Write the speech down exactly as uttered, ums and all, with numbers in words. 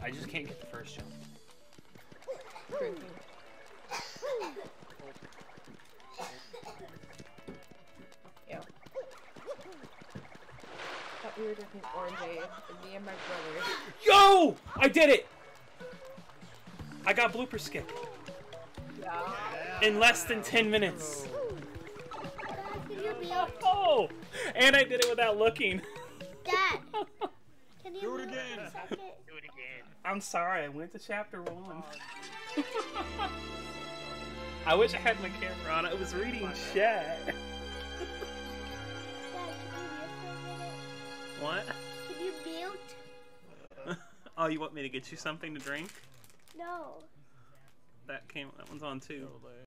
I just can't get the first jump. Yeah. Thought we were drinking orangeade, me and my brother. Yo! I did it! I got blooper skip. Yeah. In less than ten minutes. Can you be Oh! And I did it without looking. Dad? Can you Do it move again. a second? Do it again. I'm sorry, I went to chapter one. I wish I had my camera on. I was reading chat. Dad, can you mute for a minute? What? Can you mute? Oh, you want me to get you something to drink? No. That came. That one's on too.